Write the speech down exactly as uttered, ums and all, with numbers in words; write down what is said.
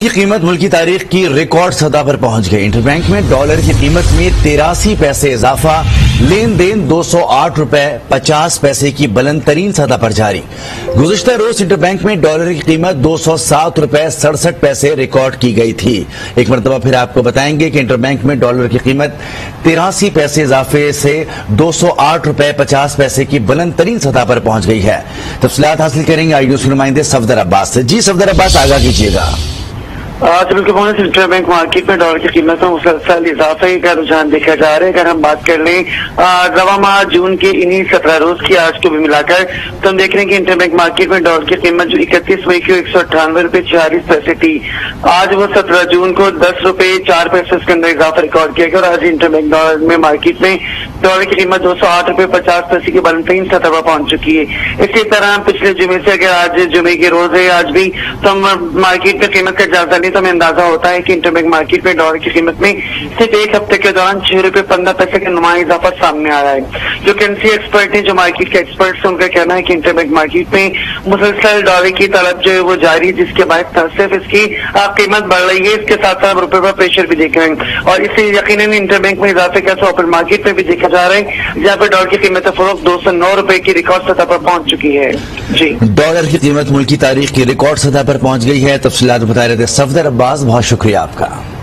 کی قیمت ملکی تاریخ کی ریکارڈ سطح پر پہنچ گئی۔ انٹر بینک میں ڈالر کی قیمت میں تراسی پیسے اضافہ، لین دین دو سو آٹھ روپے پچاس پیسے کی بلند ترین سطح پر جاری۔ گزشتہ روز انٹر بینک میں ڈالر کی قیمت دو سو سات روپے سڑسٹھ پیسے ریکارڈ کی گئی تھی۔ ایک مرتبہ پھر آپ کو بتائیں گے کہ انٹر بینک میں ڈالر کی قیمت تراسی پیسے اضافے سے دو سو آٹھ روپے پچاس پیسے کی بلند ترین سطح پر پہنچ گئی ہے۔ تفصیلات حاصل کریں گے آئی نیوز کے نمائندے صفدر عباس سے۔ جی صفدر عباس، آگاہ کیجیے گا۔ چلو کے بونس انٹر بینک مارکیٹ میں ڈالر کی قیمت میں مسلسل اضافے کا رجحان دیکھا جا رہا ہے۔ اگر ہم بات کر لیں رواں ماہ جون کے انہی سترہ روز کی آج کو بھی ملا کر تو ہم دیکھ رہے ہیں کہ انٹر بینک مارکیٹ میں ڈالر کی قیمت جو اکتیس مئی کو ایک سو اٹھانوے روپے چھیالیس پیسے تھی، آج وہ سترہ جون کو دس روپے چار پیسے اس کے اندر اضافہ ریکارڈ کیا گیا اور آج انٹر بینک ڈالر میں مارکیٹ میں ڈالر کی قیمت دو سو آٹھ روپے پچاس پیسے کی بلند ترین سطح پر پہنچ چکی ہے۔ اسی طرح پچھلے جمعے سے اگر آج جمعے کے روز ہے آج بھی تو ہم مارکیٹ میں قیمت کا جائزہ لیں تو ہمیں اندازہ ہوتا ہے کہ انٹر بینک مارکیٹ میں ڈالر کی قیمت میں صرف ایک ہفتے کے دوران چھ روپے پندرہ پیسے کا نمایاں اضافہ سامنے آ رہا ہے۔ جو کرنسی ایکسپرٹ ہیں، جو مارکیٹ کے ایکسپرٹس ہیں، ان کا کہنا ہے کہ انٹر بینک مارکیٹ میں مسلسل ڈالر کی طلب جو ہے وہ جاری، جس کے باعث نہ صرف اس کی قیمت بڑھ رہی ہے، اس کے ساتھ ساتھ روپے پر پریشر بھی دیکھ رہے ہیں اور اس سے یقیناً انٹر بینک میں اضافے کا اوپن مارکیٹ میں بھی دیکھا جا رہا ہے، جہاں پر ڈالر کی قیمت فروخت دو سو نو روپے کی ریکارڈ سطح پر پہنچ چکی ہے۔ جی ڈالر کی قیمت ملکی تاریخ کی ریکارڈ سطح پر پہنچ گئی ہے۔ تفصیلات بتا رہے تھے صفدر عباس، بہت شکریہ آپ کا۔